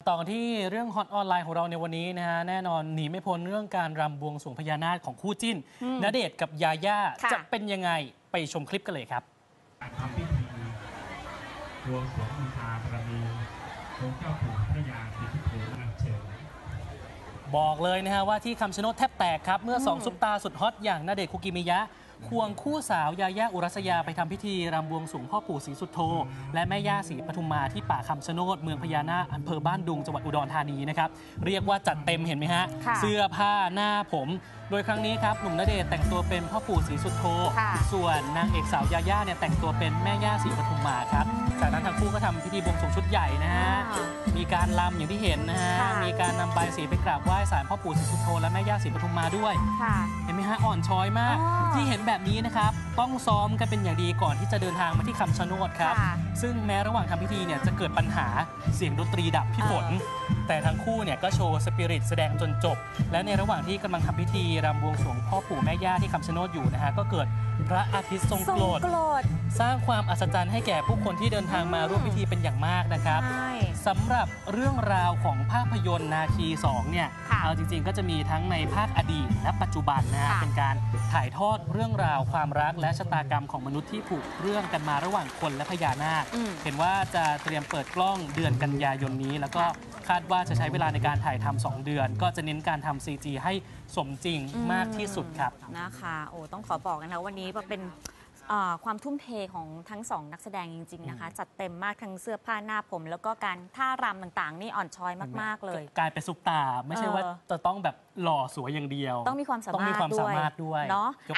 ต่อกันที่เรื่องฮอตออนไลน์ของเราในวันนี้นะฮะแน่นอนหนีไม่พ้นเรื่องการรำบวงสรวงพญานาคของคู่จิ้นณเดชน์กับยาย่าจะเป็นยังไงไปชมคลิปกันเลยครับทำพิธีบวงสรวงบูชาบารมีองค์เจ้าปู่พระยาศรีสุโธอัญเชิญบอกเลยนะฮะว่าที่คำชะโนดแทบแตกครับเมื่อ2ซุปตาสุดฮอตอย่างณเดชน์คุกิมิยะควงคู่สาวยาย่าอุรัสยาไปทำพิธีรำบวงสรวงพ่อปู่ศรีสุโธและแม่ย่าศรีปทุมมาที่ป่าคำชะโนดเมืองพญานาคอำเภอบ้านดุงจังหวัดอุดรธานีนะครับเรียกว่าจัดเต็มเห็นไหมฮะเสื้อผ้าหน้าผมโดยครั้งนี้ครับหนุ่มณเดชน์แต่งตัวเป็นพ่อปู่ศรีสุโธส่วนนางเอกสาวยาย่าเนี่ยแต่งตัวเป็นแม่ย่าศรีปทุมมาครับจากนั้นทั้งคู่ก็ทำพิธีบวงสรวงชุดใหญ่นะฮะมีการรำอย่างที่เห็นนะฮะมีการนำใบสีไปกราบไหว้ศาลพ่อปู่ศรีสุโธและแม่ย่าศรีปทุมมาด้วยเห็นไหมฮะอ่อนช้อยมากที่เห็นแบบนี้นะครับต้องซ้อมกันเป็นอย่างดีก่อนที่จะเดินทางมาที่คำชะโนดครับซึ่งแม้ระหว่างทำพิธีเนี่ยจะเกิดปัญหาเสียงดนตรีดับพี่ฝนแต่ทั้งคู่เนี่ยก็โชว์สปิริตแสดงจนจบและในระหว่างที่กำลังทำพิธีรำบวงสรวงพ่อปู่แม่ย่าที่คำชะโนดอยู่นะฮะก็เกิดพระอาทิตย์ทรงโกรธสร้างความอัศจรรย์ให้แก่ผู้คนที่เดินทางมาร่วมพิธีเป็นอย่างมากนะครับสำหรับเรื่องราวของภาพยนตร์นาคี2เนี่ยเอาจริงๆก็จะมีทั้งในภาคอดีตและปัจจุบันนะฮะเป็นการถ่ายทอดเรื่องราวความรักและชะตากรรมของมนุษย์ที่ผูกเรื่องกันมาระหว่างคนและพญานาคเห็นว่าจะเตรียมเปิดกล้องเดือนกันยายนนี้แล้วก็คาดว่าจะใช้เวลาในการถ่ายทำ2 เดือนก็จะเน้นการทำ CG ให้สมจริงมากที่สุดครับนะคะโอ้ต้องขอบอกกันนะวันนี้เป็นความทุ่มเทของทั้ง2นักแสดงจริงๆนะคะจัดเต็มมากทั้งเสื้อผ้าหน้าผมแล้วก็การท่ารำต่างๆนี่อ่อนช้อยมากๆเลยกลายเป็นซุปตาไม่ใช่ว่าจะต้องแบบหล่อสวยอย่างเดียวต้องมีความสามารถด้วยเนาะ